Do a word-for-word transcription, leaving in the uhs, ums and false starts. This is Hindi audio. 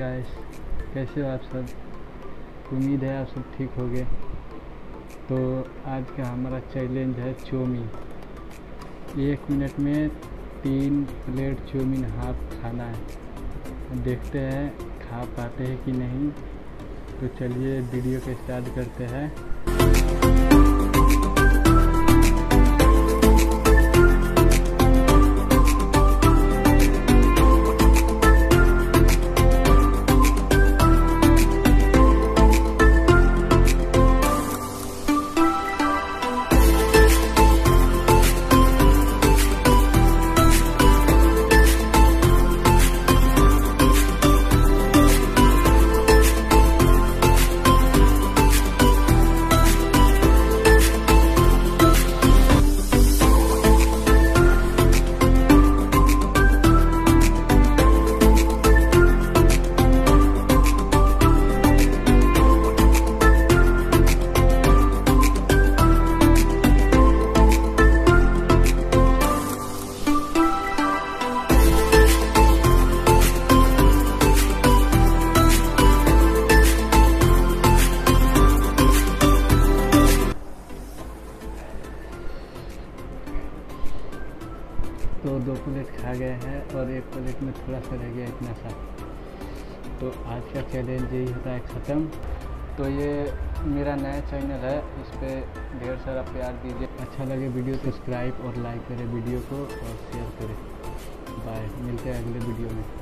गाइस, कैसे हो आप सब। उम्मीद है आप सब ठीक होंगे। तो आज का हमारा चैलेंज है चौमीन। एक मिनट में तीन प्लेट चौमीन हाफ खाना है। देखते हैं खा पाते हैं कि नहीं। तो चलिए वीडियो को स्टार्ट करते हैं। तो दो प्लेट खा गए हैं और एक प्लेट में थोड़ा सा रह गया, इतना सा। तो आज का चैलेंज यही होता है ख़त्म। तो ये मेरा नया चैनल है, इस पर ढेर सारा प्यार दीजिए। अच्छा लगे वीडियो तो सब्सक्राइब और लाइक करें वीडियो को और शेयर करें। बाय, मिलते हैं अगले वीडियो में।